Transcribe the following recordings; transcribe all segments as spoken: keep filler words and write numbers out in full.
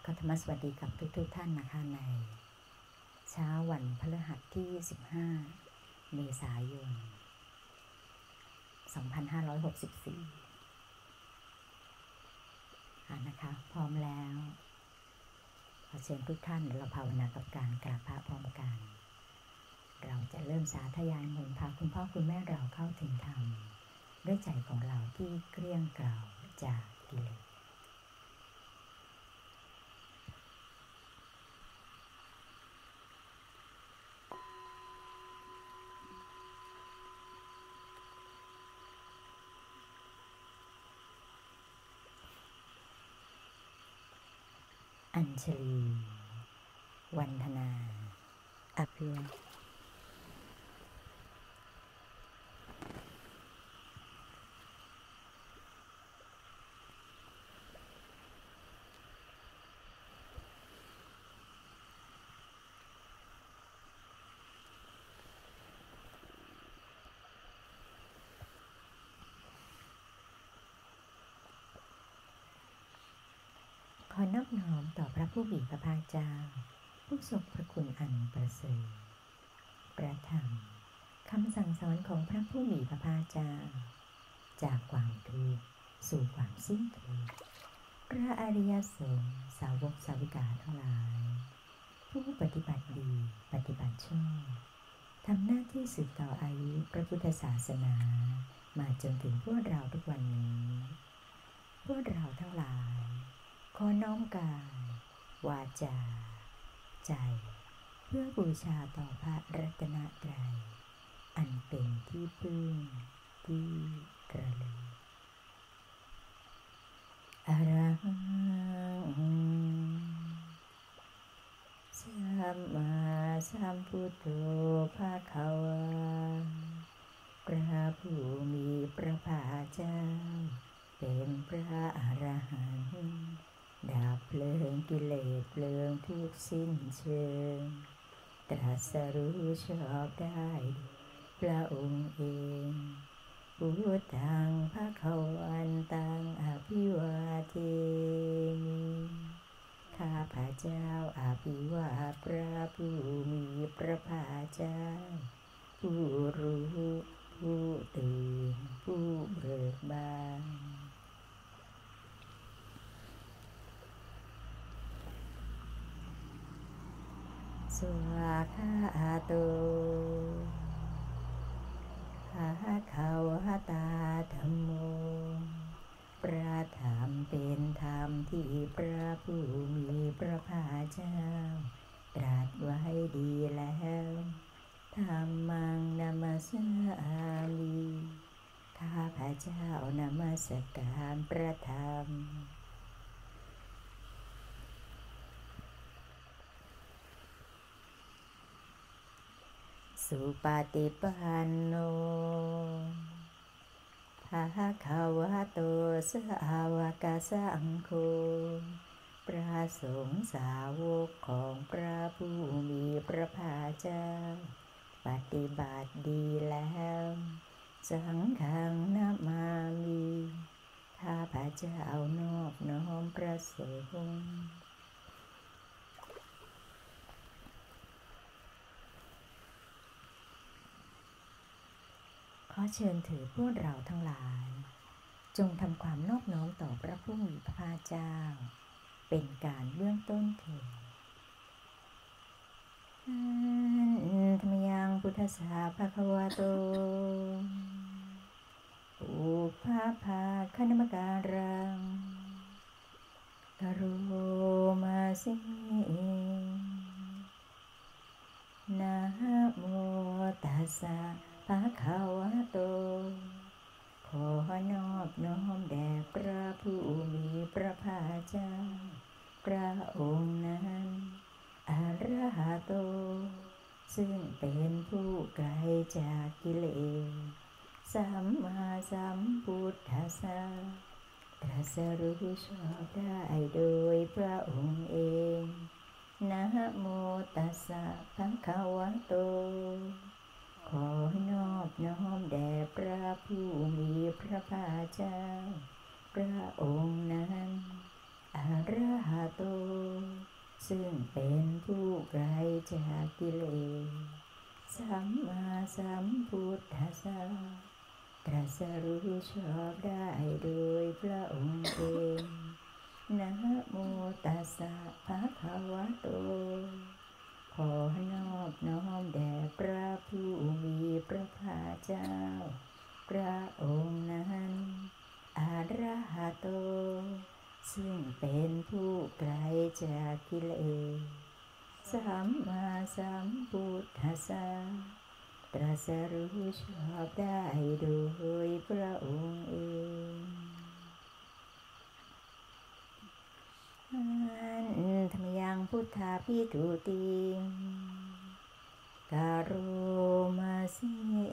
ก็ธรรมสวัสดีกับทุกๆ ท, ท่านนะคะในเช้าวันพฤหัสที่สิบห้าเมษายนสองพันห้าร้อยหกสิบสี่อ่านะคะพร้อมแล้วขอเชิญทุกท่านเราภาวนากับการกราบพระพร้อมกันเราจะเริ่มสาธยายมนต์พาคุณพ่อคุณแม่เราเข้าถึงธรรมด้วยใจของเราที่เกลี้ยงเกลาจากกิเลสอัญชลีวันธนาอภิวัตขอนอบน้อมต่อพระผู้มีพระภาคเจ้าผู้ทรงพระคุณอันประเสริฐประธรรมคำสั่งสอนของพระผู้มีพระภาคเจ้าจากความทุกข์สู่ความสิ้นทุกข์พระอริยสงฆ์สาวกสาวิกาทั้งหลายผู้ปฏิบัติดีปฏิบัติชอบทำหน้าที่สืบต่ออายุพระพุทธศาสนามาจนถึงพวกเราทุกวันนี้พวกเราทั้งหลายขอน้อมกายวาจาใจเพื่อบูชาต่อพระรัตนตรัยอันเป็นที่พึ่งที่ระลึกอรหังสัมมาสัมพุทโธภะคะวาพระผู้มีพระภาคเจ้าเป็นพระอรหันต์ดับเพลิงกิเลสเพลิงทุกข์สิ้นเชิงตรัสรู้ชอบได้พระองค์เองพุทธังภคะวันตังอภิวาเทมิข้าพระเจ้าอภิวาทพระผู้มีพระภาคเจ้าผู้รู้ผู้ตื่นผู้เบิกบานสวากขาโตภะคะวะตาธัมโมพระธรรมเป็นธรรมที่พระผู้มีพระภาคเจ้าตรัสไว้ดีแล้วธัมมังนัมสสามิข้าพระเจ้านมัสการพระธรรมสุปฏิปันโนภะคะวะโตสาวกสังโฆพระสงฆ์สาวกของพระผู้มีพระภาคเจ้าปฏิบัติดีแล้วสังฆังนะมามิข้าพระเจ้านอบน้อมพระสงฆ์ขอเชิญถือพวกเราทั้งหลายจงทำความนอบน้อมต่อพระผู้มีพระภาคเจ้าเป็นการเบื้องต้นเถิดธรรมยังพุทธัสสะภะคะวะโตอุปาภาคณมการังกโรมาสินะโมตัสสะภะคะวะโตขอนอบน้อมแด่พระผู้มีพระภาคเจ้าพระองค์นั้นอรหัตโตซึ่งเป็นผู้ไกลจากกิเลสสัมมาสัมพุทธัสสะตรัสรู้ชอบได้โดยพระองค์เองนะโมตัสสะภะคะวะโตขอนอบน้อมแด่พระผู้มีพระภาคเจ้าพระองค์นั้นออรหัตโตซึ่งเป็นผู้ไกลจากกิเลสสัมมาสัมพุทธัสสะตรัสรู้ชอบได้โดยพระองค์เองนะโมตัสสะภะคะวะโตขอนอบน้อมแด่พระผู้มีพระภาคเจ้าพระองค์นั้นอรหัตโตซึ่งเป็นผู้ไกลจากกิเลสสัมมาสัมพุทธัสสะตรัสรู้ชอบได้โดยพระองค์เองอันธรรมยังพุทธาภิทุติกาโรมาสิ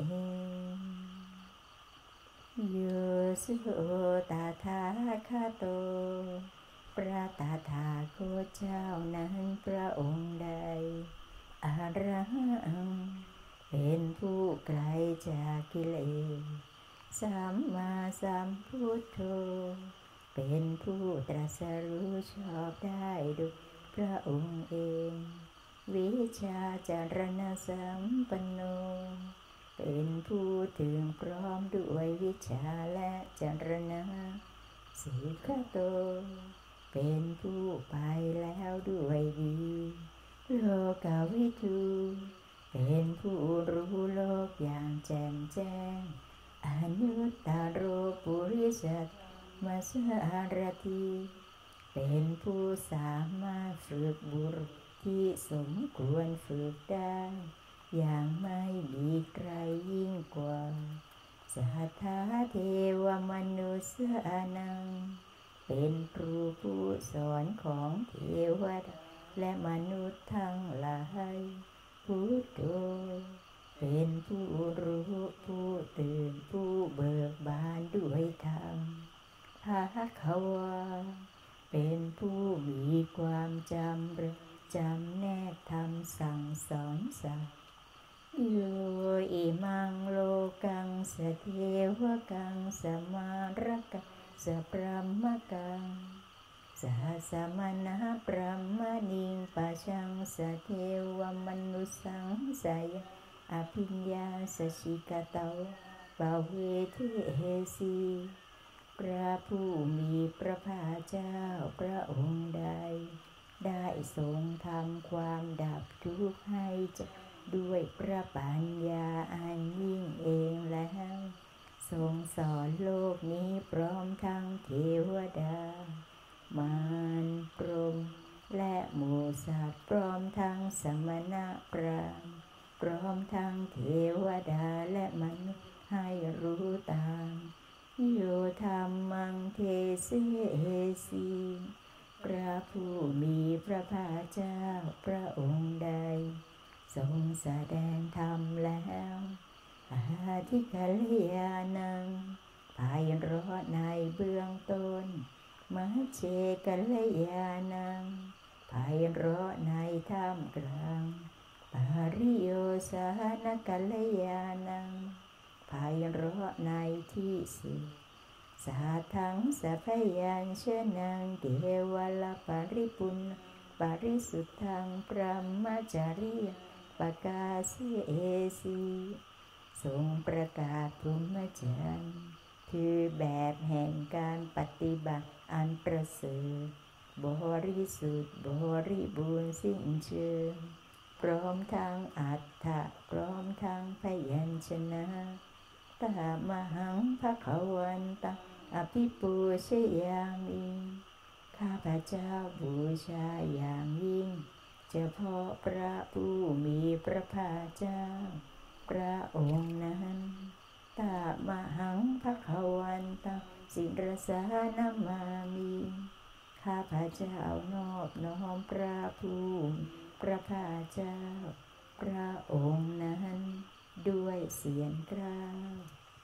โยสุตถาคโตพระตถาคตเจ้านั้นพระองค์ใดอรหังเป็นผู้ไกลจากกิเลสสัมมาสัมพุทโธเป็นผู้ตรัสรู้ชอบได้ด้วยพระองค์เองวิชาจารณะสัมปันโนเป็นผู้ถึงพร้อมด้วยวิชาและจารณะสีขโตเป็นผู้ไปแล้วด้วยดีโลกวิทูเป็นผู้รู้โลกอย่างแจ่มแจ้งอนุตตโรปุริสัตมาสารถีเป็นผู้สามารถฝึกบุรุษที่สมควรฝึกได้อย่างไม่มีใครยิ่งกว่าสัทธาเทวมนุษย์นังเป็นครูผู้สอนของเทวดาและมนุษย์ทั้งหลายพุทโธเป็นผู้รู้ผู้ตื่นผู้เบิกบานด้วยธรรมภาควาเป็นผู้มีความจำจำแนกธรรมสั่งสอนสัตว์โยอิมังโลกังสเทวกังสมารกังสพรหมกังสหสมณะพรหมนิงปัจฉังสเทวมนุสังสยอภิญญาสชิกตาปเวเทสีพระผู้มีพระภาคเจ้าพระองค์ใดได้ทรงทำความดับทุกข์ให้ด้วยพระปัญญาอันยิ่งเองแล้วทรงสอนโลกนี้พร้อมทั้งเทวดามารพรหมและหมู่สัตว์พร้อมทั้งสมณะพราหมณ์พร้อมทั้งเทวดาและมนุษย์ให้รู้ตามโยธรรมังเทเสสีพระผู้มีพระภาคเจ้าพระองค์ใดทรงแสดงธรรมแล้วอาทิกัลยาณังไพเราะในเบื้องต้นมัชเชกัลยาณังไพเราะในท่ามกลางปาริโยสานกัลยาณังไพเราะในที่สุดสาทังสัพยัญชนะเทวลปริปุณปริสุทธังพรหมจาริยปกาเสสีทรงประกาศพรหมจรรย์คือแบบแห่งการปฏิบัติอันประเสริฐบริสุทธิ์บริบูรณ์สิ้นเชิงพร้อมทั้งอัฏฐะพร้อมทั้งพยัญชนะตามหังภควันตังอภิปูชยามิข้าพเจ้าบูชาอย่างยิ่งเฉพาะพระผู้มีพระภาคเจ้าพระองค์นั้นตามหังภควันตังสิรสานามามิข้าพเจ้านอบน้อมพระผู้พระภาคเจ้าพระองค์นั้นด้วยเสียงกล้าว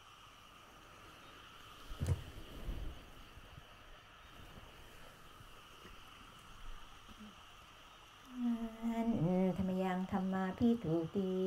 ธรรมยังธรรมาภิทุติ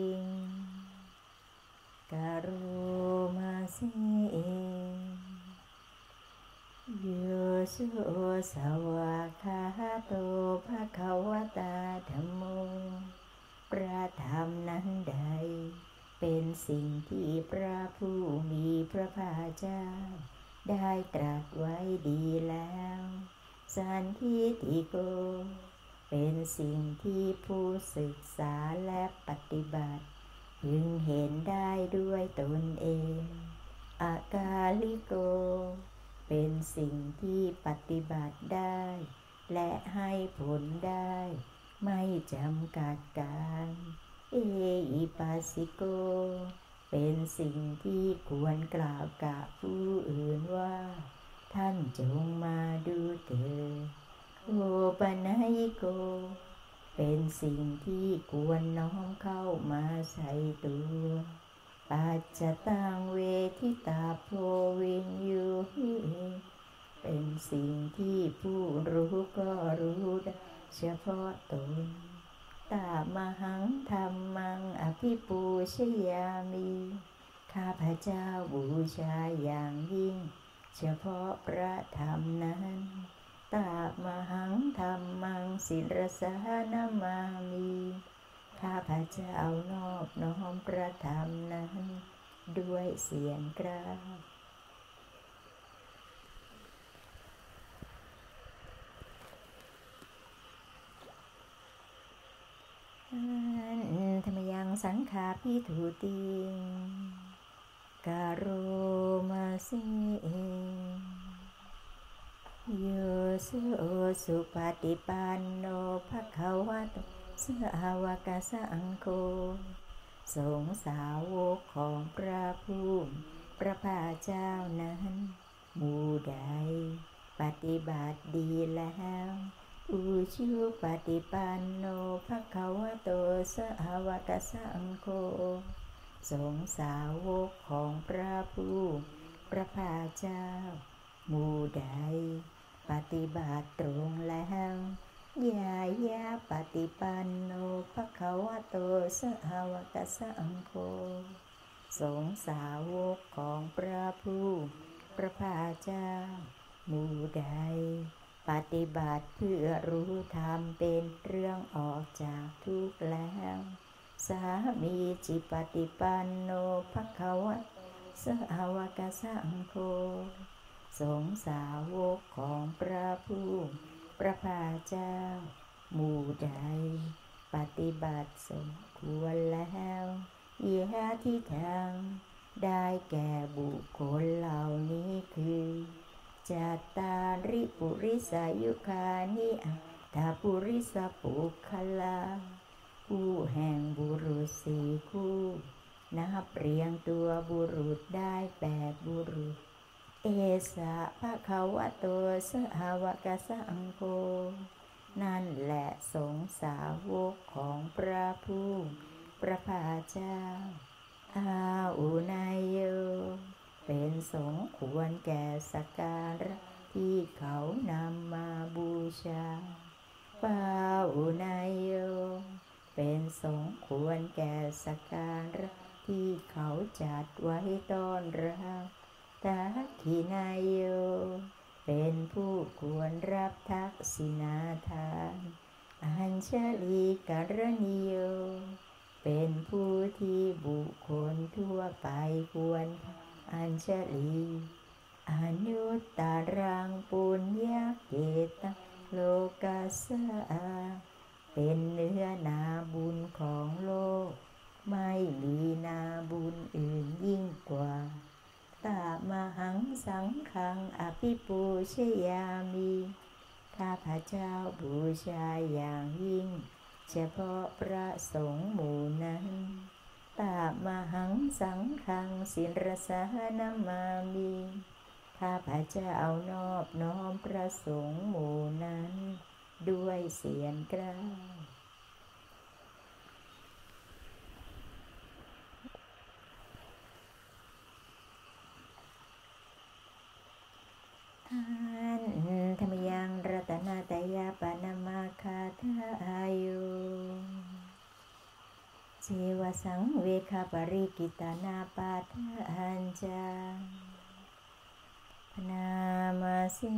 กาโรมาเสโยสุสวากขาโตภควตาธัมโมพระธรรมนั้นใดเป็นสิ่งที่พระผู้มีพระภาคเจ้าได้ตรัสไว้ดีแล้วสันทิฏฐิโกเป็นสิ่งที่ผู้ศึกษาและปฏิบัติพึงเห็นได้ด้วยตนเองอากาลิโกเป็นสิ่งที่ปฏิบัติได้และให้ผลได้ไม่จำกัดการเออิปัสสิโกเป็นสิ่งที่ควรกล่าวกับผู้อื่นว่าท่านจงมาดูเถิดโอปนัยโกเป็นสิ่งที่ควรน้อมเข้ามาใส่ตัวปัจจตังเวทิตาโพวินยูหิเป็นสิ่งที่ผู้รู้ก็รู้ได้เฉพาะตนตามหังธรรมังอภิปูชยามิข้าพเจ้าบูชาอย่างยิ่งเฉพาะพระธรรมนั้นตามหังธรรมังศิรสานามามิข้าพเจ้านอบน้อมพระธรรมนั้นด้วยเสียงกล้าวธรรมยังสังขาพิถุติกาโรมาสิโยสุสุปฏิปันโนภควโตสาวกสังโฆสงฆ์สาวกของพระผู้พระภาคเจ้านั้นหมู่ใดปฏิบัติดีแล้วอุชุปฏิปันโนภควโตสาวกสังโฆสงฆ์สาวกของพระผู้พระภาคเจ้าหมู่ใดปฏิบัติตรงแล้วยายาปฏิปันโนภควโตสาวกสังโฆสงฆ์สาวกของพระผู้พระภาคเจ้าหมู่ใดปฏิบัติเพื่อรู้ธรรมเป็นเรื่องออกจากทุกข์แล้วสามีจิปฏิปันโนภควโตสาวกสังโฆสงฆ์สาวกของพระผู้พระภาคเจ้าหมู่ใดปฏิบัติสมควรแล้วยะทิทังได้แก่บุคคลเหล่านี้คือจัตตาริปุริสายุคานิอัตถปุริสปุคคลาผู้แห่งบุรุษสี่คู่นับเรียงตัวบุรุษได้แปดบุรุษเอสะภควโตสาวกสังโฆนั่นแหละสงฆ์สาวกของพระผู้พระภาคเจ้าอาอุนายโยเป็นสงฆ์ควรแก่สักการะที่เขานำมาบูชาปาอุนายโยเป็นสงฆ์ควรแก่สักการะที่เขาจัดไว้ต้อนรับทักขินายโยเป็นผู้ควรรับทักษิณาทานอัญชลีกรณีโยเป็นผู้ที่บุคคลทั่วไปควรอัญชลีอนุตตรังปุญญเกตโลกัสสะเป็นเนื้อนาบุญของโลกไม่มีนาบุญอื่นยิ่งกว่าตามหังสังฆังอภิปูชยามิข้าพเจ้าบูชาอย่างยิ่งเฉพาะพระสงฆ์หมู่นั้นตามหังสังฆังศิรสานามามิข้าพเจ้านอบน้อมพระสงฆ์หมู่นั้นด้วยเสียงกล้าวธรรมยังรัตนาตยาปนามาคาทาอายุเจวสังเวคาปริกิตานาปาทานจาพนามาสิ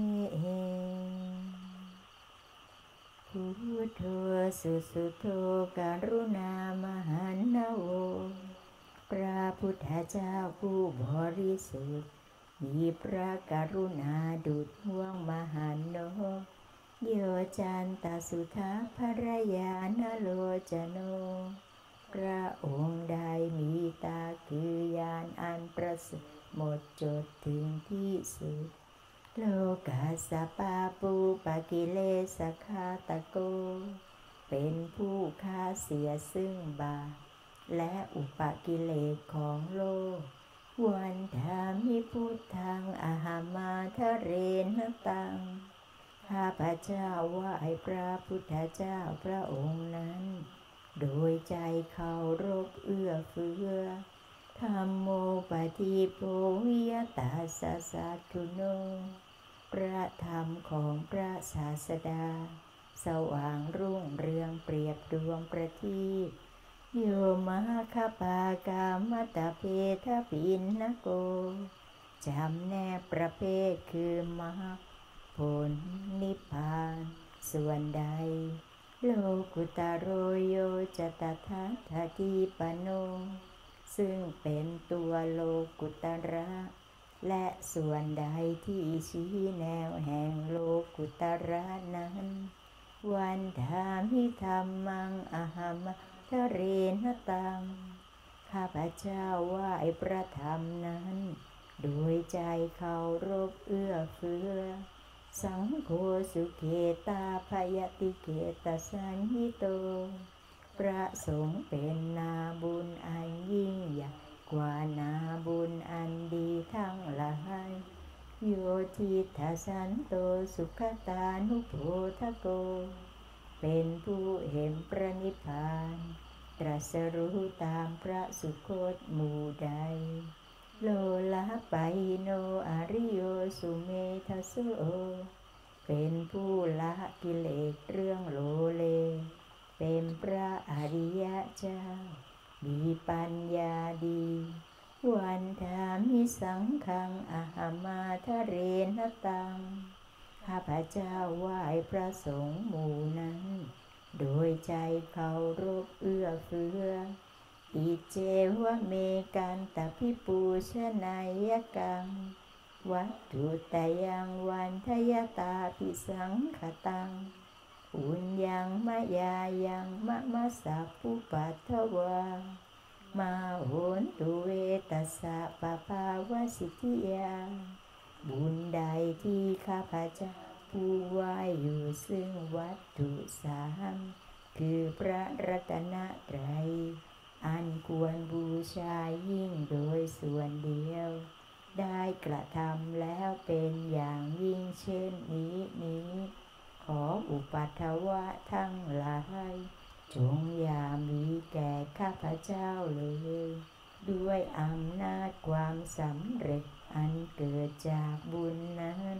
พุทโธสุสุโธกรุณามหันนะโวพระพุทธเจ้าผู้บริสุทธิ์มีพระกรุณาดุจห่วงมหันโนโยจันตสุทาภรยานโลจโนพระองค์ใดมีตาคือยานอันประเสริฐหมดจดถึงที่สุดโลกัสสปาปูปกิเลสคาตโกเป็นผู้ฆ่าเสียซึ่งบาปและอุปกิเลสของโลกวันธามิพุทธังอหามาทะเรนตังข้าพเจ้าไหว้พระพุทธเจ้าพระองค์นั้นโดยใจเคารพเอื้อเฟื้อธัมโมปฏิโพวิยตาสสสะทุโนพระธรรมของพระศาสดาสว่างรุ่งเรืองเปรียบดวงประทีปโยมหคปากามตะเพทปินนโกจำแนกประเภทคือมรรคผลนิพพานส่วนใดโลกุตโรโยจตถาคติปันโนซึ่งเป็นตัวโลกุตระและส่วนใดที่ชี้แนวแห่งโลกุตระนั้นวันธามิธัมมังอหามทะเรนตังข้าพเจ้าไหว้พระธรรมนั้นโดยใจเคารพเอื้อเฟื้อสังโฆสุเขตาภยติเขตสันหิโตพระสงฆ์เป็นนาบุญอันยิ่งใหญ่กว่านาบุญอันดีทั้งหลายโยทิทัสสันโตสุขตานุโพธโกเป็นผู้เห็นพระนิพพานตรัสรู้ตามพระสุคตหมู่ใดโลละปะหิโนอริโยสุเมทัสโอเป็นผู้ละกิเลสเรื่องโลเลเป็นพระอริยเจ้ามีปัญญาดีวันธามิสังฆังอหามาทะเรนตังข้าพเจ้าไหว้พระสงฆ์หมู่นั้นโดยใจเคารพเอื้อเฟื้ออิเจวะเมกันตพิปูชนายกังวัตถุตยังวันทยตาภิสังขตังปุญญังมะยายังมะมะสัพพุปัทถวามาโหนตุเวตัสสะปะภาวสิทธิยาบุญใดที่ข้าพเจ้าผู้ไหว้อยู่ซึ่งวัตถุสามคือพระรัตนตรัยอันควรบูชายิ่งโดยส่วนเดียวได้กระทำแล้วเป็นอย่างยิ่งเช่นนี้นี้ขออุปัฏฐวะทั้งหลายจงอย่ามีแก่ข้าพเจ้าเลยด้วยอำนาจความสำเร็จอันเกิดจากบุญนั้น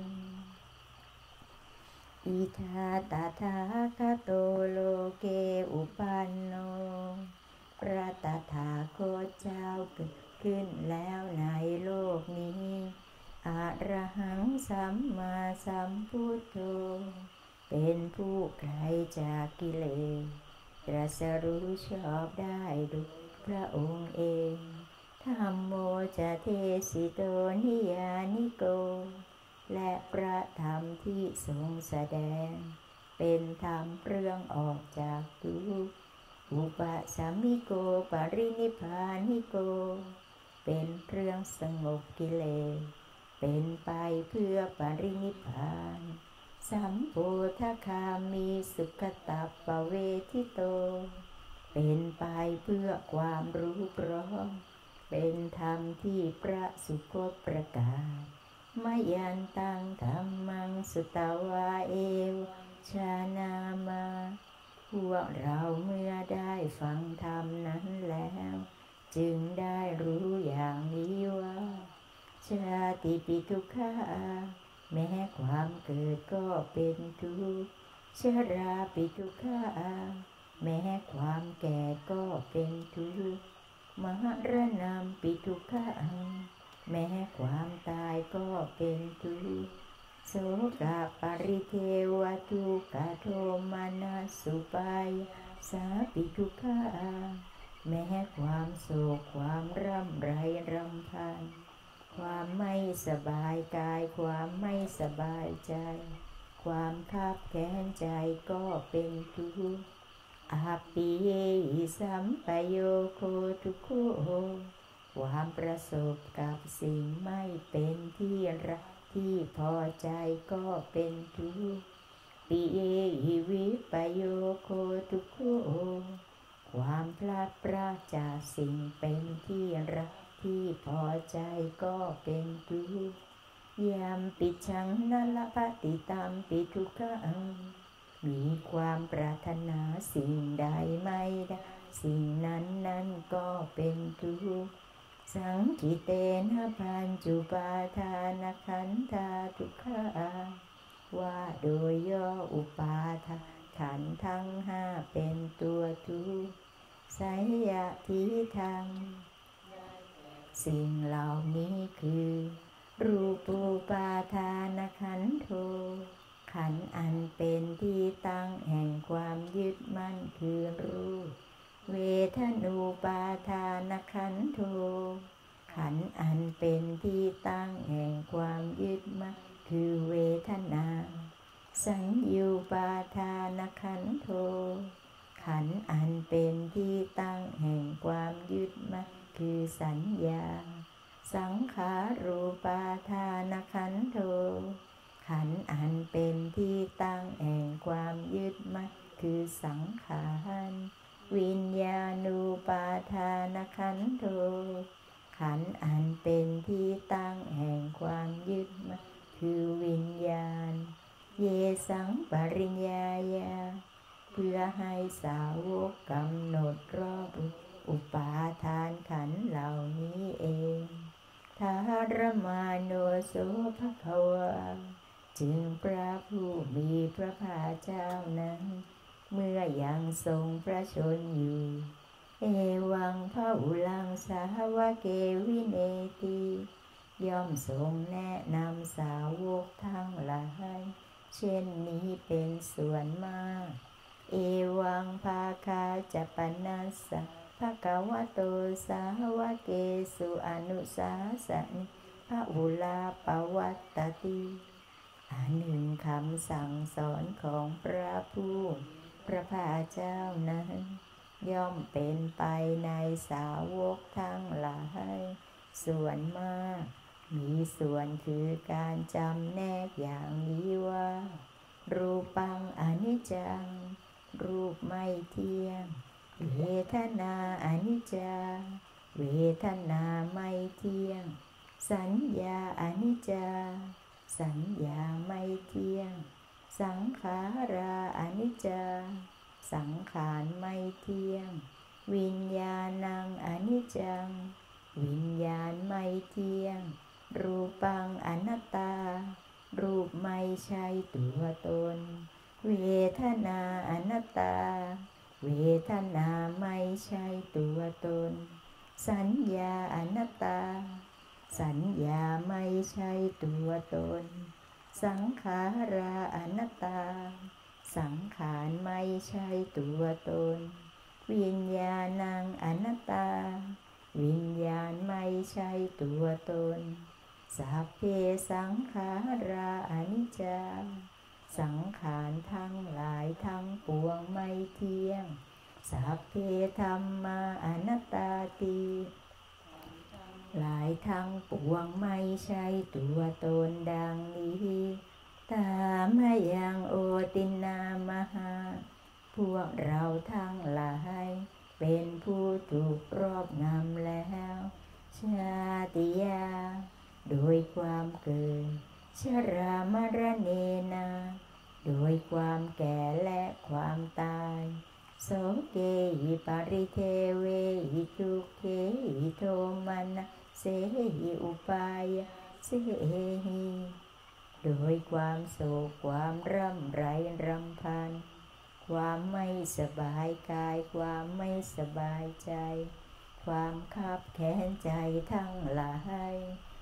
อิทาตถาคโตโลเกอุปันโนพระตถาคตเจ้าเกิดขึ้นแล้วในโลกนี้อะระหังสัมมาสัมพุทโธเป็นผู้ไกลจากกิเลสตรัสรู้ชอบได้ด้วยพระองค์เองธัมโมจะเทสิโตนิยานิโกและพระธรรมที่ทรงแสดงเป็นธรรมเปลื้องออกจากทุกข์อุปสัมมิโกปรินิพพานิโกเป็นเครื่องสงบกิเลสเป็นไปเพื่อปรินิพพานสัมโพธคามีสุขตัปปเวทิโตเป็นไปเพื่อความรู้พร้อมเป็นธรรมที่พระสุคตประกาศมยันตังธัมมังสุตวาเอวชานามาพวกเราเมื่อได้ฟังธรรมนั้นแล้วจึงได้รู้อย่างนี้ว่าชาติปิทุกขาแม้ความเกิดก็เป็นทุกข์ชราปิทุกขาแม้ความแก่ก็เป็นทุกข์มหรณะปิทุกขาแม้ความตายก็เป็นทุกข์โสกะปริเทวทุกขโทมานัสสุปายสาปิทุกขาแม้ความโศกความร่ำไรรำพันความไม่สบายกายความไม่สบายใจความคับแค้นใจก็เป็นทุกข์อาปิเยหิสัมปโยโคทุกโขความประสบกับสิ่งไม่เป็นที่รักที่พอใจก็เป็นทุกข์ปิเยหิวิปโยโคทุกโขความพลาดพลาดจากสิ่งเป็นที่รักที่พอใจก็เป็นทุกข์ยามปิชังนัลปฏิตามปิทุกขังมีความปรารถนาสิ่งใดไม่ได้สิ่งนั้นนั้นก็เป็นทุกข์สังคิเตนะปัญจุปาทานขันธาทุกขาว่าโดยย่ออุปาทานขันธ์ทั้งห้าเป็นตัวทุกข์ไสยทิทังสิ่งเหล่านี้คือรูปูปาทานขันธ์โธขันธ์อันเป็นที่ตั้งแห่งความยึดมั่นคือรูปเวทนูปาทานขันธ์โธขันธ์อันเป็นที่ตั้งแห่งความยึดมั่นคือเวทนาสัญญูปาทานขันธ์โธขันธ์อันเป็นที่ตั้งแห่งความยึดมั่นคือสัญญาสังขารูปาทานขันธ์โธขันธ์อันเป็นที่ตั้งแห่งความยึดมั่นคือสังขารวิญญาณูปาทานขันธ์โธขันธ์อันเป็นที่ตั้งแห่งความยึดมั่นคือวิญญาณเยสังปริญญายาเพื่อให้สาวกกำหนดรอบอุปาทานขันธ์เหล่านี้เองทารมาโนโสภควาจึงพระผู้มีพระภาคเจ้านั้นเมื่อยังทรงพระชนอยู่เอวังพหุลังสาวเกวิเนติย่อมทรงแนะนำสาวกทั้งหลายเช่นนี้เป็นส่วนมากเอวังภาคาจะปนัสสะภควโตสาวเกสุอนุสาสนิพหุลาปวัตตติอันหนึ่งคำสั่งสอนของพระผู้พระภาคเจ้านั้นย่อมเป็นไปในสาวกทั้งหลายส่วนมากมีส่วนคือการจำแนกอย่างนี้ว่ารูปังอนิจจังรูปไม่เที่ยงเวทนาอนิจจาเวทนาไม่เที่ยงสัญญาอนิจจาสัญญาไม่เที่ยงสังขาราอนิจจาสังขารไม่เที่ยงวิญญาณังอนิจจังวิญญาณไม่เที่ยงรูปังอนัตตารูปไม่ใช่ตัวตนเวทนาอนัตตาเวทนาไม่ใช่ตัวตนสัญญาอนัตตาสัญญาไม่ใช่ตัวตนสังขาราอนัตตาสังขารไม่ใช่ตัวตนวิญญาณังอนัตตาวิญญาณไม่ใช่ตัวตนสัพเพสังขาราอนิจจาสังขารทั้งหลายทั้งปวงไม่เที่ยงสัพเพธัมมาอนัตตาติหลายทั้งปวงไม่ใช่ตัวตนดังนี้ตามยังโอตินามหาพวกเราทั้งหลายเป็นผู้ถูกรอบงำแล้วชาติยาโดยความเกิดชรามรณะนาโดยความแก่และความตายโสเกหิปริเทเวหิทุกเขหิโทมานะเสหิอุปายาเสหิโดยความโศกความร่ำไรรำพันความไม่สบายกายความไม่สบายใจความคับแค้นใจทั้งหลายโ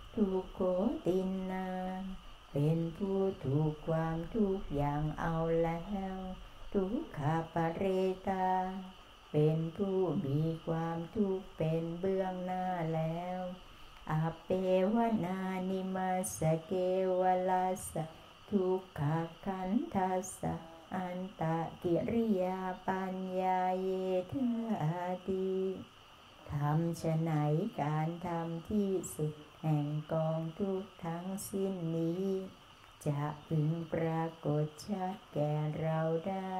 ทุกโขตินนาเป็นผู้ถูกความทุกข์อย่างเอาแล้วทุกขปะเรตาเป็นผู้มีความทุกข์เป็นเบื้องหน้าแล้วอาเปวนานิมัสสเกวลัสสะทุกขขันธัสสะอันตกิริยาปัญญาเยทาติทำไฉนการทำที่สุดแห่งกองทุกข์ทั้งสิ้นนี้จะพึงปรากฏชัดแก่เราได้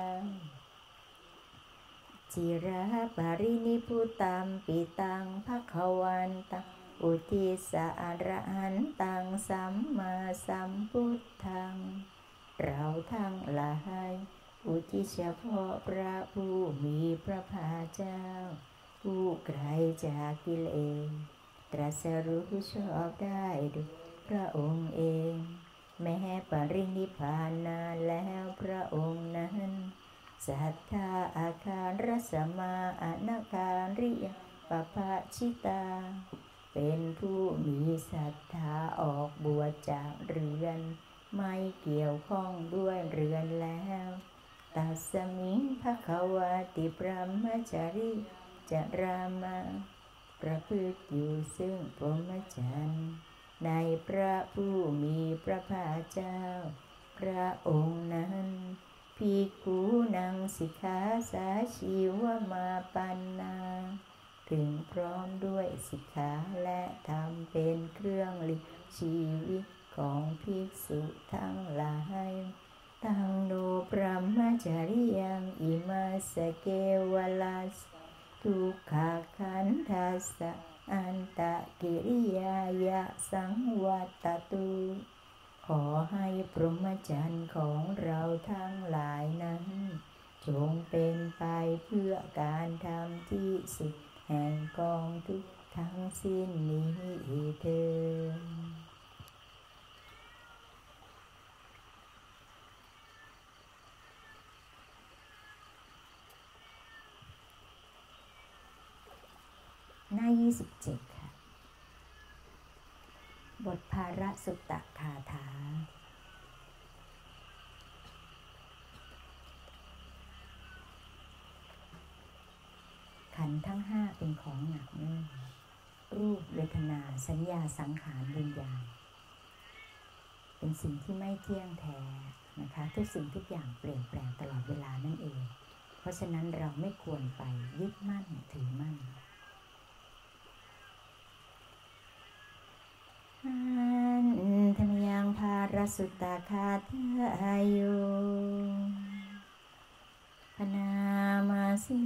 จิระปรินิพุตัมปิตังภคะวันตังอุทิสะอรหันตังสัมมาสัมพุทธังเราทั้งหลายอุทิศเฉพาะพระผู้มีพระภาคเจ้าผู้ไกลจากกิเลสตรัสรู้ชอบได้ด้วยพระองค์เองแม้ปรินิพพานนานแล้วพระองค์นั้นสัทธาอาคารสมาอนาคาริยปภาชิตาเป็นผู้มีศรัทธาออกบวชจากเรือนไม่เกี่ยวข้องด้วยเรือนแล้วตัสสมิงภควติพรหมจารีจรามาประพฤติอยู่ซึ่งพรหมจรรย์ในพระผู้มีพระภาคเจ้าพระองค์นั้นภิกขุนังสิกขาสาชีวมาปันนาถึงพร้อมด้วยสิกขาและธรรมเป็นเครื่องหลีกชีวิตของภิกษุทั้งหลายตังโนพรหมจาริยังอิมาสเกวลัสทุกขขันธัสสะอันตกิริยายะสังวัตตุขอให้พรหมจรรย์ของเราทั้งหลายนั้นจงเป็นไปเพื่อการทำที่สุดแห่งกองทุกข์ทั้งสิ้นนี้เถิดหน้ายี่สิบเจ็ดค่ะบทภาระสุตตคาถาขันธ์ทั้งห้าเป็นของหนักแน่นรูปเวทนาสัญญาสังขารวิญญาณเป็นสิ่งที่ไม่เที่ยงแท้นะคะทุกสิ่งทุกอย่างเปลี่ยนแปลงตลอดเวลานั่นเองเพราะฉะนั้นเราไม่ควรไปยึดมั่นถือมั่นอันธรรมยังภารสุตตคาถายุพนามาสิ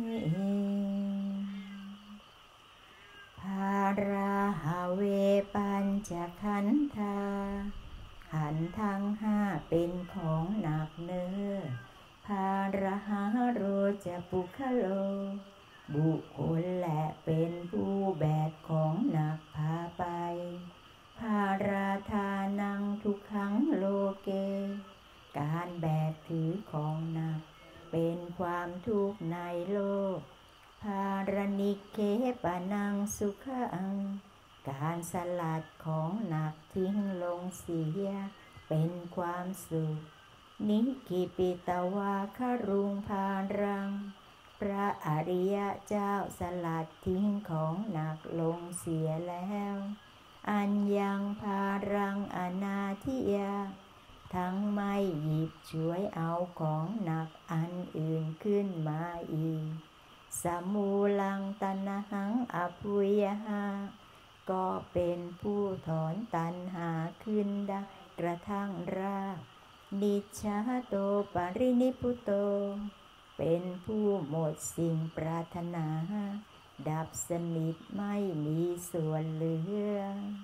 ภาราหาเวปัญจขันธาขันธ์ทั้งห้าเป็นของหนักเนื้อภาระหาโรจะปุคโลบุคคลและเป็นผู้แบกของหนักพาไปภาราทานังทุกขังโลเกการแบกถือของหนักเป็นความทุกข์ในโลกภารณิเคปนังสุขังการสลัดของหนักทิ้งลงเสียเป็นความสุขนิกิปิตวาครุงภารังพระอริยเจ้าสลัดทิ้งของหนักลงเสียแล้วอัญญังภารังอนาทิยาทั้งไม่หยิบฉวยเอาของหนักอันอื่นขึ้นมาอีกสมูลังตัณหังอภุยหาก็เป็นผู้ถอนตัณหาขึ้นได้กระทั่งรากนิจฉาโตปรินิพุโตเป็นผู้หมดสิ่งปรารถนาดับสนิทไม่มีส่วนเหลือ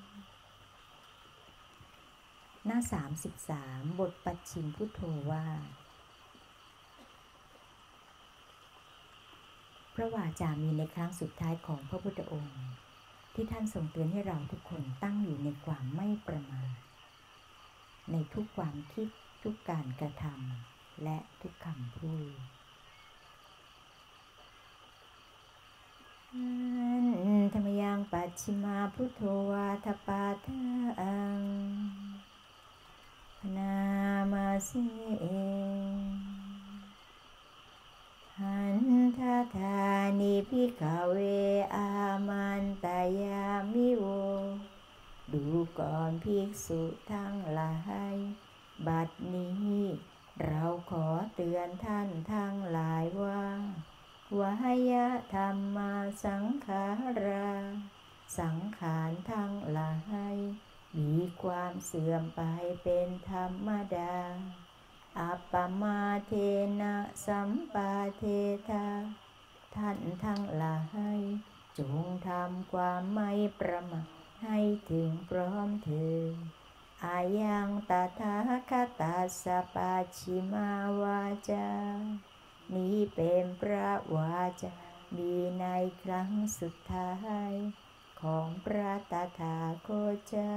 หน้าสามสิบสามบทปัจฉิมพุทโธว่าพระวาจามีในครั้งสุดท้ายของพระพุทธองค์ที่ท่านทรงเตือนให้เราทุกคนตั้งอยู่ในความไม่ประมาทในทุกความคิดทุกการกระทำและทุกคำพูดอันธรรมยังปัจฉิมาพุทโธวาทปาทังพนามาเสหันทธานิภิกขเวอามันตายามิโวดูก่อนภิกษุทั้งหลายบัดนี้เราขอเตือนท่านทั้งหลายว่าวายธรรมาสังขาราสังขารทั้งหลายมีความเสื่อมไปเป็นธรรมดาอัปปมาเทนะสัมปาเทธาท่านทั้งหลายจงทำความไม่ประมาทให้ถึงพร้อมเถิดอายังตถาคตาสปาชิมาวาจานี้เป็นพระวาจามีในครั้งสุดท้ายของพระตถาคตเจ้า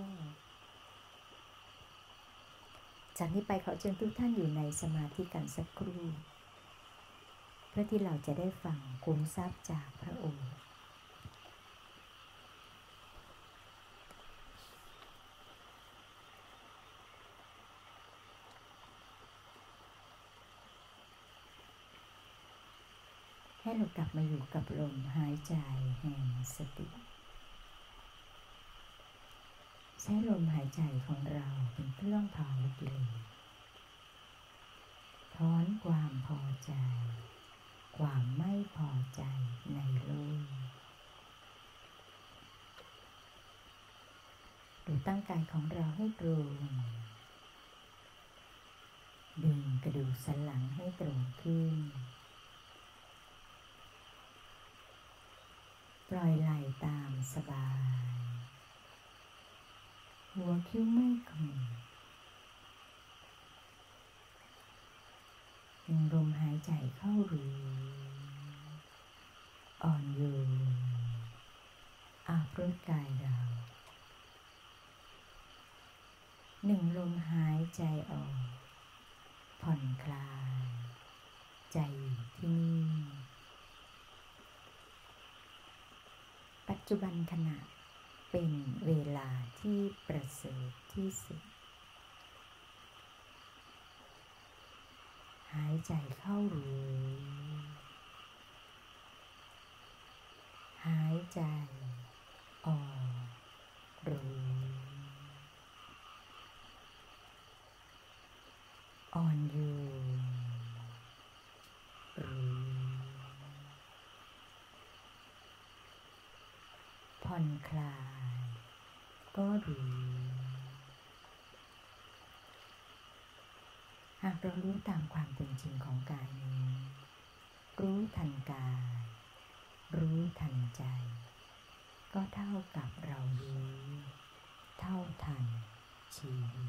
จากนี้ไปขอเชิญทุกท่านอยู่ในสมาธิกันสักครู่เพื่อที่เราจะได้ฟังคุ้มทรัพย์จากพระองค์ให้เรากลับมาอยู่กับลมหายใจแห่งสติใช้ลมหายใจของเราเป็นเครื่องเผากิเลสถอนความพอใจความไม่พอใจในโลกดูตั้งกายของเราให้ตรงดึงกระดูกสันหลังให้ตรงขึ้นปล่อยไหล่ตามสบายหัวคิ้วไม่ขมวดดึงลมหายใจเข้าลึกอ่อนโยนอาบรู้กายเราหนึ่งลมหายใจออกผ่อนคลายใจอยู่ที่นี่ปัจจุบันขณะเป็นเวลาที่ประเสริฐที่สุดหายใจเข้าลึกหายใจออกรู้อ่อนโยนรู้ผ่อนคลายก็รู้หากเรารู้ตามความเป็นจริงของกายนี้รู้ทันกายรู้ทันใจก็เท่ากับเรารู้เท่าทันชีวิต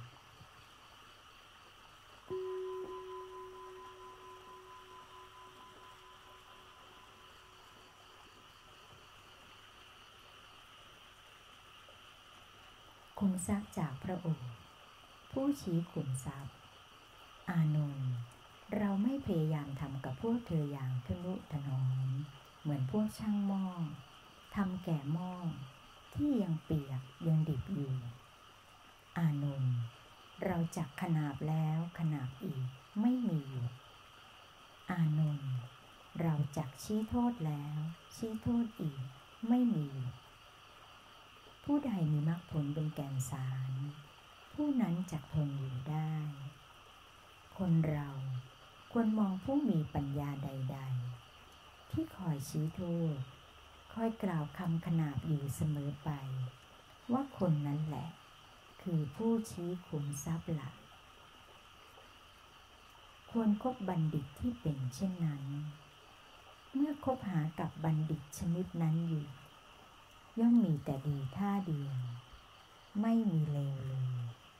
ขุมทรัพย์จากพระองค์ผู้ชี้ขุมทรัพย์อานนท์เราไม่พยายามทำกับพวกเธออย่างทะนุถนอมเหมือนพวกช่างหม้อทำแก่หม้อที่ยังเปียกยังดิบอยู่อานนท์เราจักขนาบแล้วขนาบอีกไม่มีหยุดอานนท์เราจักชี้โทษแล้วชี้โทษอีกไม่มีหยุดผู้ใดมีมรรคผลเป็นแก่นสารผู้นั้นจักทนอยู่ได้คนเราควรมองผู้มีปัญญาใดๆที่คอยชี้โทษคอยกล่าวคำขนาบอยู่เสมอไปว่าคนนั้นแหละคือผู้ชี้ขุมทรัพย์หลักควรคบบัณฑิตที่เป็นเช่นนั้นเมื่อคบหากับบัณฑิตชนิดนั้นอยู่ย่อมมีแต่ดีท่าเดียวไม่มีเลวเลย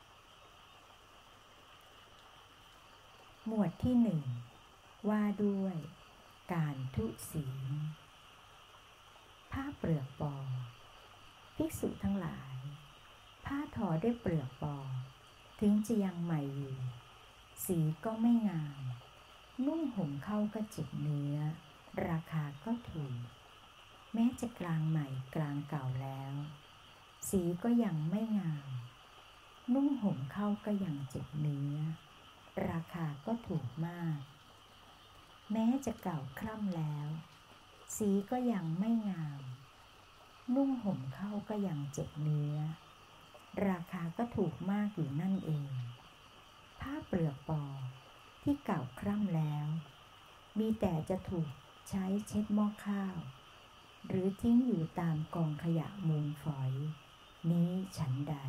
หมวดที่หนึ่งว่าด้วยการทุศีลผ้าเปลือกปอภิกษุทั้งหลายผ้าทอด้วยเปลือกปอถึงจะยังใหม่อยู่สีก็ไม่งามนุ่งห่มเข้าก็เจ็บเนื้อราคาก็ถูกแม้จะกลางใหม่กลางเก่าแล้วสีก็ยังไม่งามนุ่งห่มเข้าก็ยังเจ็บเนื้อราคาก็ถูกมากแม้จะเก่าคร่ำแล้วสีก็ยังไม่งามนุ่งห่มเข้าก็ยังเจ็บเนื้อราคาก็ถูกมากอยู่นั่นเองผ้าเปลือกปอที่เก่าคร่ำแล้วมีแต่จะถูกใช้เช็ดหม้อข้าวหรือทิ้งอยู่ตามกองขยะมูลฝอยนี้ฉันใด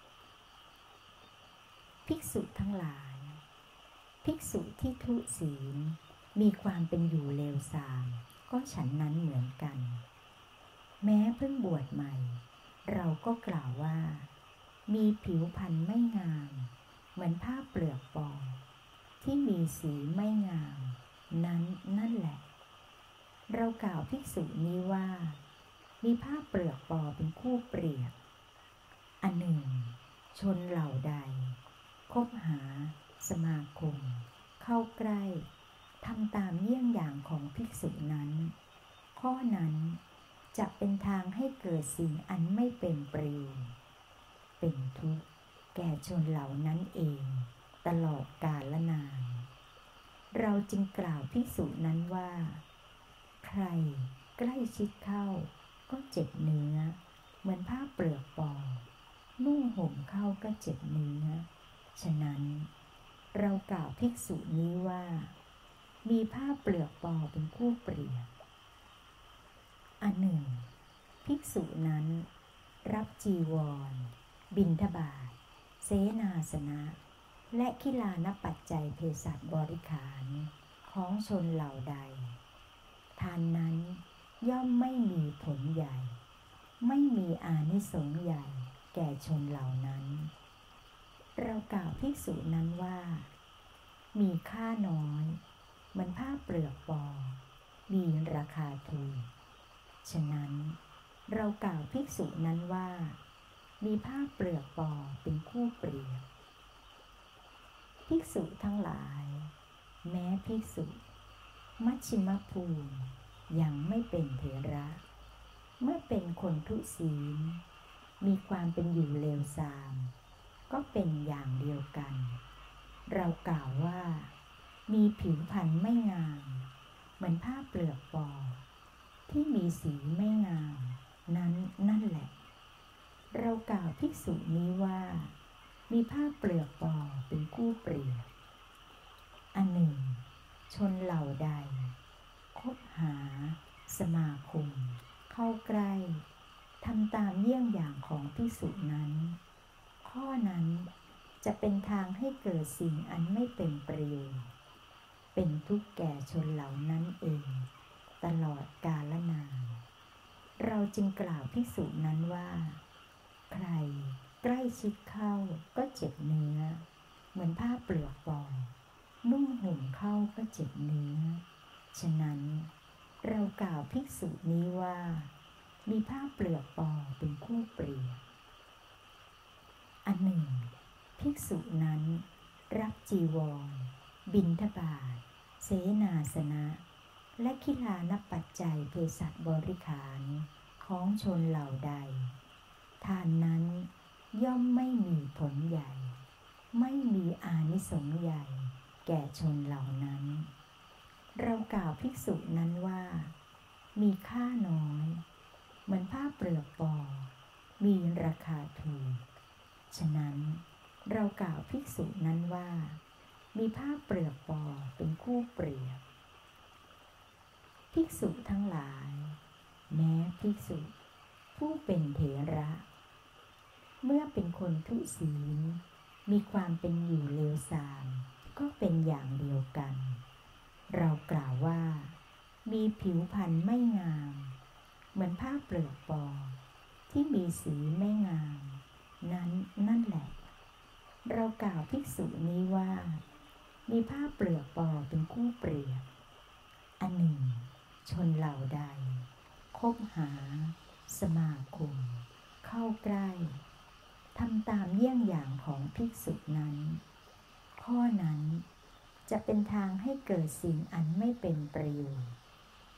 ภิกษุทั้งหลายภิกษุที่ทุศีลมีความเป็นอยู่เลวทรามก็ฉันนั้นเหมือนกันแม้เพิ่งบวชใหม่เราก็กล่าวว่ามีผิวพรรณไม่งามเหมือนผ้าเปลือกปอที่มีสีไม่งามนั้นนั่นแหละเรากล่าวภิกษุนี้ว่ามีผ้าเปลือกปอเป็นคู่เปรียบอันหนึ่งชนเหล่าใดคบหาสมาคมเข้าใกล้ทำตามเยี่ยงอย่างของภิกษุนั้นข้อนั้นจะเป็นทางให้เกิดสิ่งอันไม่เป็นประโยชน์เป็นทุกข์แก่ชนเหล่านั้นเองตลอดกาลนานเราจึงกล่าวภิกษุนั้นว่าใครใกล้ชิดเข้าก็เจ็บเนื้อเหมือนผ้าเปลือกปอนุ่งห่มเข้าก็เจ็บเนื้อฉะนั้นเรากล่าวภิกษุนี้ว่ามีผ้าเปลือกปอเป็นคู่เปรียบอันหนึ่งภิกษุนั้นรับจีวรบิณฑบาตเสนาสนะและขิลานปัจจัยเภสัชบริขารของชนเหล่าใดทานนั้นย่อมไม่มีผลใหญ่ไม่มีอานิสงส์ใหญ่แก่ชนเหล่านั้นเรากล่าวภิกษุนั้นว่ามีค่าน้อยเหมือนผ้าเปลือกปอมีราคาถูกฉะนั้นเรากล่าวภิกษุนั้นว่ามีผ้าเปลือกปอเป็นคู่เปรียบภิกษุทั้งหลายแม้ภิกษุมัชฌิมภูมิยังไม่เป็นเถระเมื่อเป็นคนทุศีลมีความเป็นอยู่เลวทรามก็เป็นอย่างเดียวกันเรากล่าวว่ามีผิวพรรณไม่งามเหมือนผ้าเปลือกปอที่มีสีไม่งามนั้นนั่นแหละเรากล่าวภิกษุนี้ว่ามีผ้าเปลือกปอเป็นคู่เปรียบอันหนึ่งชนเหล่าใดคบหาสมาคมเข้าใกล้ทำตามเยี่ยงอย่างของภิกษุนั้นข้อนั้นจะเป็นทางให้เกิดสิ่งอันไม่เป็นประโยชน์เป็นทุกข์แก่ชนเหล่านั้นเองตลอดกาลนานเราจึงกล่าวภิกษุนั้นว่าใครใกล้ชิดเข้าก็เจ็บเนื้อเหมือนผ้าเปลือกปอนุ่งห่มเข้าก็เจ็บเนื้อฉะนั้นเรากล่าวภิกษุนี้ว่ามีผ้าเปลือกปอเป็นคู่เปรียบอันหนึ่งภิกษุนั้นรับจีวรบิณฑบาตเสนาสนะและขิลานปัจจัยเภสัชบริขารของชนเหล่าใดทานนั้นย่อมไม่มีผลใหญ่ไม่มีอานิสงส์ใหญ่แก่ชนเหล่านั้นเรากล่าวภิกษุนั้นว่ามีค่าน้อยเหมือนผ้าเปลือกปอมีราคาถูกฉะนั้นเรากล่าวภิกษุนั้นว่ามีผ้าเปลือกปอเป็นคู่เปรียบภิกษุทั้งหลายแม้ภิกษุผู้เป็นเถระเมื่อเป็นคนทุศีลมีความเป็นอยู่เลวทรามก็เป็นอย่างเดียวกันเรากล่าวว่ามีผิวพรรณไม่งามเหมือนผ้าเปลือกปอที่มีสีไม่งามนั้นนั่นแหละเรากล่าวภิกษุนี้ว่ามีผ้าเปลือกปอเป็นคู่เปรียบอันหนึ่งชนเหล่าใดคบหาสมาคมเข้าใกล้ทำตามเยี่ยงอย่างของภิกษุนั้นข้อนั้นจะเป็นทางให้เกิดสิ่งอันไม่เป็นประโยชน์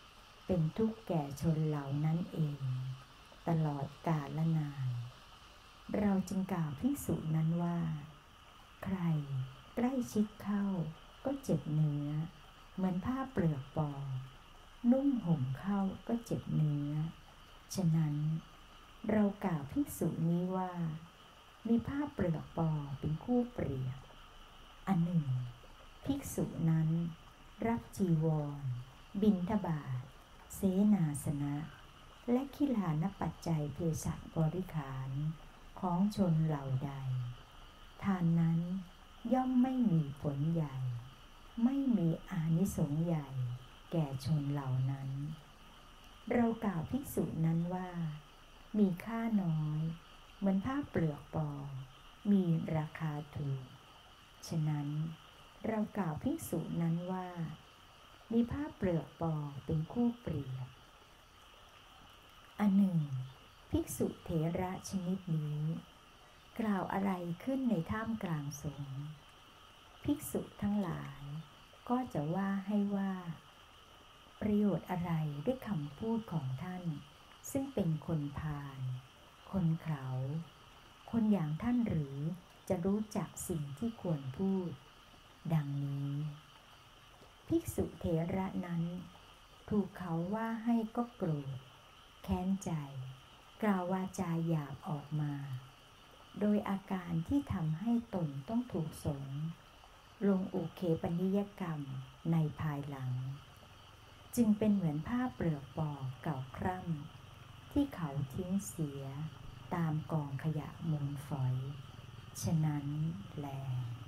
เป็นทุกข์แก่ชนเหล่านั้นเองตลอดกาลนานเราจึงกล่าวภิกษุนั้นว่าใครใกล้ชิดเข้าก็เจ็บเนื้อเหมือนผ้าเปลือกปอนุ่งห่มเข้าก็เจ็บเนื้อฉะนั้นเรากล่าวภิกษุนี้ว่ามีผ้าเปลือกปอเป็นคู่เปรียบอันหนึ่งภิกษุนั้นรับจีวรบิณฑบาตเสนาสนะและขิลานปัจจัยเภสัชบริขารของชนเหล่าใดทานนั้นย่อมไม่มีผลใหญ่ไม่มีอานิสงส์ใหญ่แก่ชนเหล่านั้นเรากล่าวภิกษุนั้นว่ามีค่าน้อยเหมือนผ้าเปลือกปอมีราคาถูกฉะนั้นเรากล่าวภิกษุนั้นว่ามีผ้าเปลือกปอเป็นคู่เปรียบอันหนึ่งภิกษุเถระชนิดนี้กล่าวอะไรขึ้นในท่ามกลางสงฆ์ภิกษุทั้งหลายก็จะว่าให้ว่าประโยชน์อะไรด้วยคำพูดของท่านซึ่งเป็นคนพาลคนเขลาคนอย่างท่านหรือจะรู้จักสิ่งที่ควรพูดดังนี้ภิกษุเถระนั้นถูกเขาว่าให้ก็โกรธแค้นใจกล่าววาจาหยาบออกมาโดยอาการที่ทำให้ตนต้องถูกสงฆ์ลงอุเคปนิยกรรมในภายหลังจึงเป็นเหมือนผ้าเปลือกปอเก่าคร่ำที่เขาทิ้งเสียตามกองขยะมูลฝอยฉะนั้นแล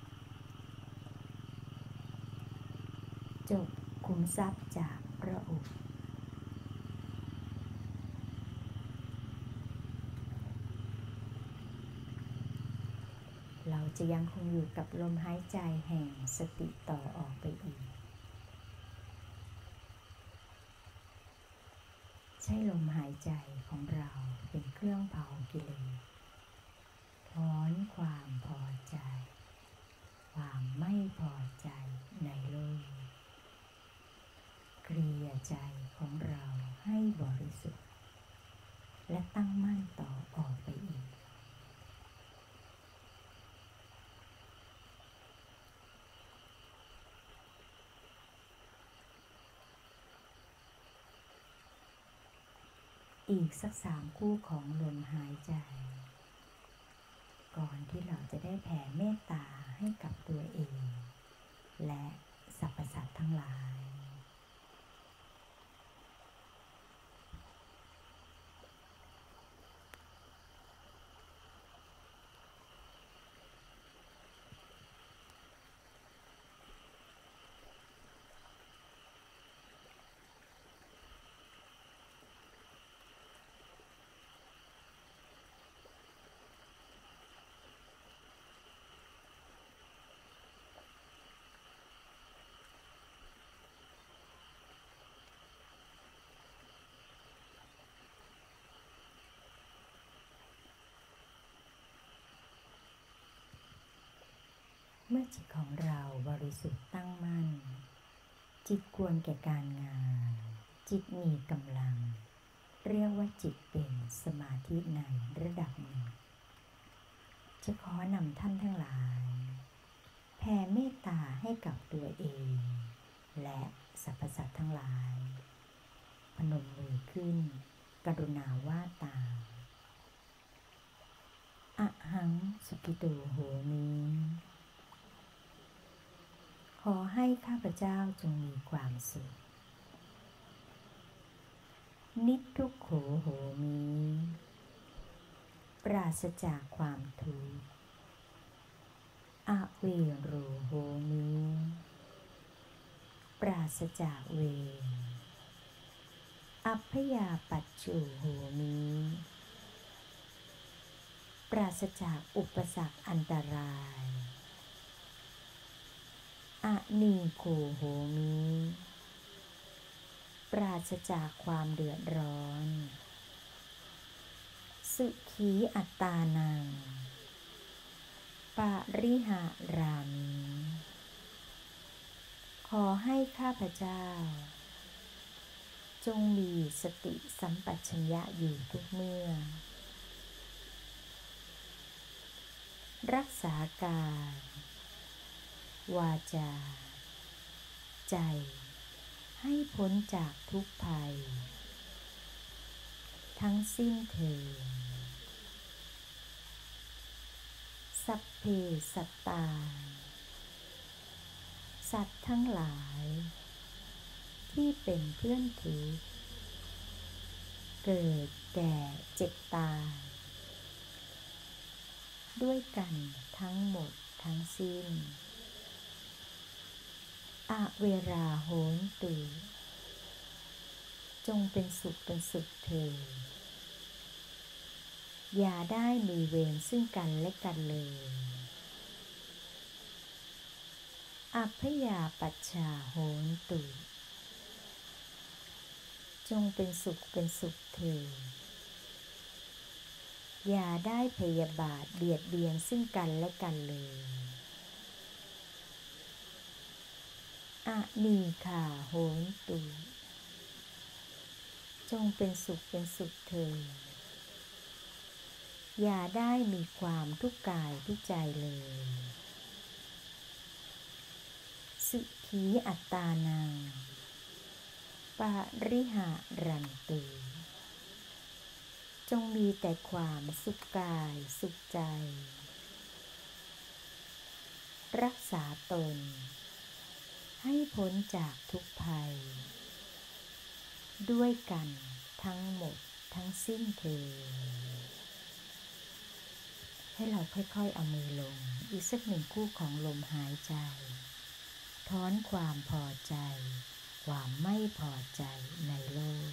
จบคุมทรัพย์จากพระโอษฐ์เราจะยังคงอยู่กับลมหายใจแห่งสติต่อออกไปอีกใช้ลมหายใจของเราเป็นเครื่องเผากิเลสถอนความพอใจความไม่พอใจในโลกเกลี่ยใจของเราให้บริสุทธิ์และตั้งมั่นต่อออกไปอีกอีกสักสามคู่ของลมหายใจก่อนที่เราจะได้แผ่เมตตาให้กับตัวเองและสรรพสัตว์ทั้งหลายเมื่อจิตของเราบริสุทธิ์ตั้งมั่นจิตควรแก่การงานจิตมีกำลังเรียกว่าจิตเป็นสมาธิในระดับหนึ่งจะขอนำท่านทั้งหลายแผ่เมตตาให้กับตัวเองและสรรพสัตว์ทั้งหลายพนมมือขึ้นกรุณาว่าตามอะหังสุขิโตโหมิขอให้ข้าพเจ้าจงมีความสุขนิจทุกโขโหมิปราศจากความทุกข์อเวโรโหมิปราศจากเวรอัพพยาปัจจุโหมิปราศจากอุปสรรคอันตรายอนีโคโหมิปราศจากความเดือดร้อนสุขีอัตตานังปาริหารามิขอให้ข้าพเจ้าจจงมีสติสัมปชัญญะอยู่ทุกเมื่อรักษากายวาจาใจให้พ้นจากทุกภัยทั้งสิ้นเถิดสัพเพสัตตาสัตว์ทั้งหลายที่เป็นเพื่อนทุกข์เกิดแก่เจ็บตายด้วยกันทั้งหมดทั้งสิ้นอเวราโหนตุจงเป็นสุขเป็นสุขเถิดอย่าได้มีเวรซึ่งกันและกันเลยอัพยาปัชชาโหนตุจงเป็นสุขเป็นสุขเถิดอย่าได้พยาบาทเบียดเบียนซึ่งกันและกันเลยอนีฆาโหนตุจงเป็นสุขเป็นสุขเถิดอย่าได้มีความทุกข์กายทุกข์ใจเลยสุขีอัตตานังปาริหารันตุจงมีแต่ความสุขกายสุขใจรักษาตนให้พ้นจากทุกภัยด้วยกันทั้งหมดทั้งสิ้นเถิดให้เราค่อยๆเอามือลงอีกสักหนึ่งคู่ของลมหายใจถอนความพอใจความไม่พอใจในโลก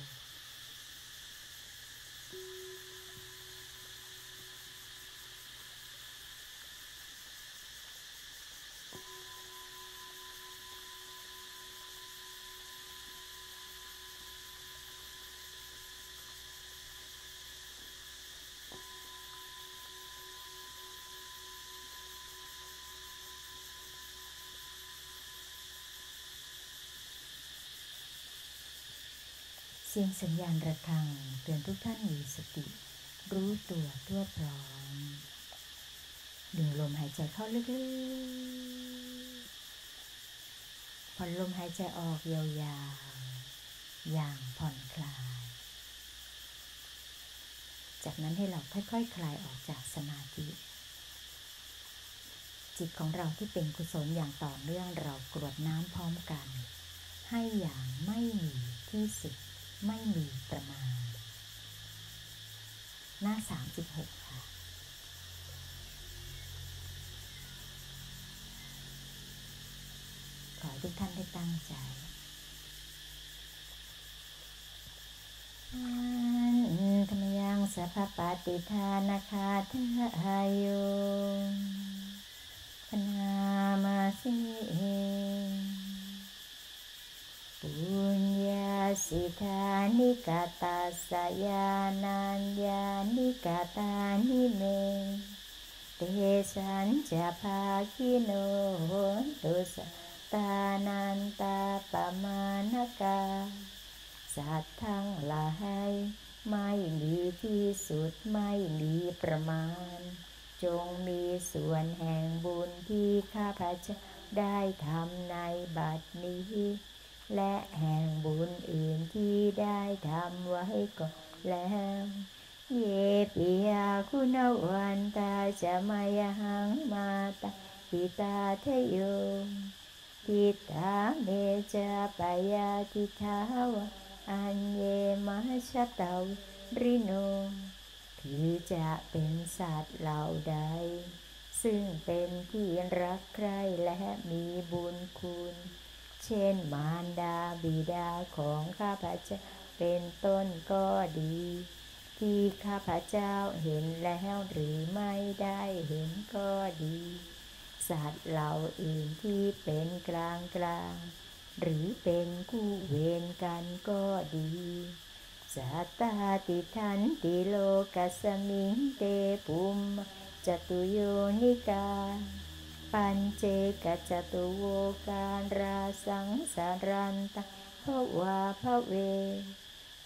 เสียงสัญญาณระฆังเตือนทุกท่านมีสติรู้ตัวทั่วพร้อมดึงลมหายใจเข้าลึกๆผ่อนลมหายใจออกยาวๆอย่างผ่อนคลายจากนั้นให้เราค่อยๆ ค, คลายออกจากสมาธิจิตของเราที่เป็นกุศลอย่างต่อเนื่องเรากรวดน้ำพร้อมกันให้อย่างไม่มีที่สุดไม่มีประมาณหน้าสามสิบหกค่ะขอให้ทุกท่านได้ตั้งใจธรรมยังสัพพปฏิทานาคาทายโยพนามาสิปุญญาสิทานิกาตาสยานัญญานิกาตานิเมเตสัญจะภาคิโนโหตุสตานันตาปมานกาสัตว์ทั้งหลายไม่มีที่สุดไม่มีประมาณจงมีส่วนแห่งบุญที่ข้าพเจ้าได้ทำในบัดนี้และแห่งบุญอื่นที่ได้ทำไว้ก่อนแล้วเยปิยาคุณวันตาจะมายหังมาตาปิตาเทโยทิตาเมจะปยาทิทาวะอัญเยมาชะตาริโนคือจะเป็นสัตว์เหล่าใดซึ่งเป็นที่รักใคร่และมีบุญคุณเช่นมารดาบิดาของข้าพเจ้าเป็นต้นก็ดีที่ข้าพเจ้าเห็นแล้วหรือไม่ได้เห็นก็ดีสัตว์เหล่าอื่นที่เป็นกลางกลางหรือเป็นคู่เวรกันก็ดีสัตตาติทันติโลกัสมิงเตปุมจตุโยนิกาปัญเจกจตุโวการาสังสารันตภวาภเว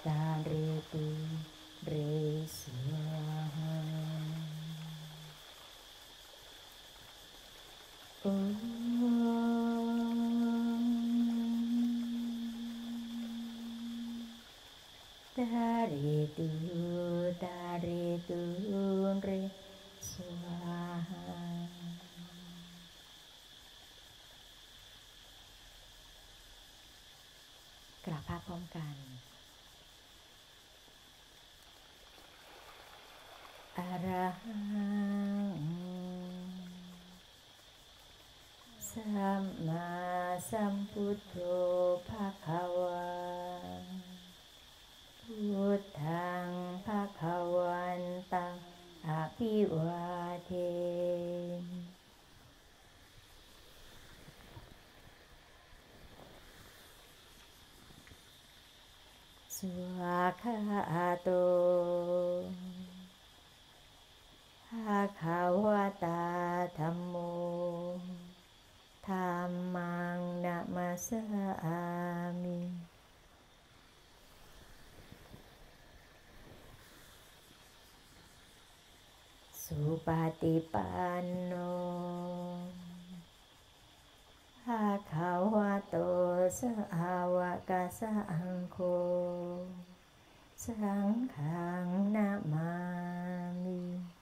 ตาเรตุเรสวาหาโอตาเรตุตาเรตุเรสวาหากราบพระพร้อมกันอะระหังสัมมาสัมพุทโธภคะวาพุทธังภคะวันตังอภิวาเทมิสวากขาโตภะคะวะตาธัมโมธัมมังนะมัสสามิสุปฏิปันโนภะคะวะโตสาวกสังโฆสังฆังนะมามิ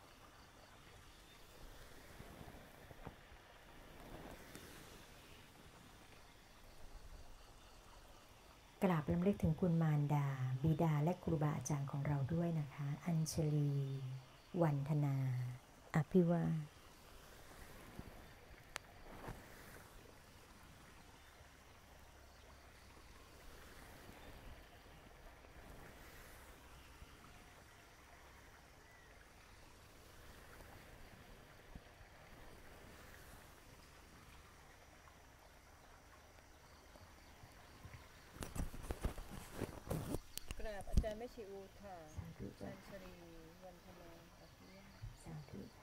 กราบรำลึกถึงคุณมารดาบิดาและครูบาอาจารย์ของเราด้วยนะคะอัญชลีวันธนาอภิวาทกราบอาจารย์แม่ชีอูค่ะสาธุอัเจ้าญชลีวันธนาอภิวาทสาธุ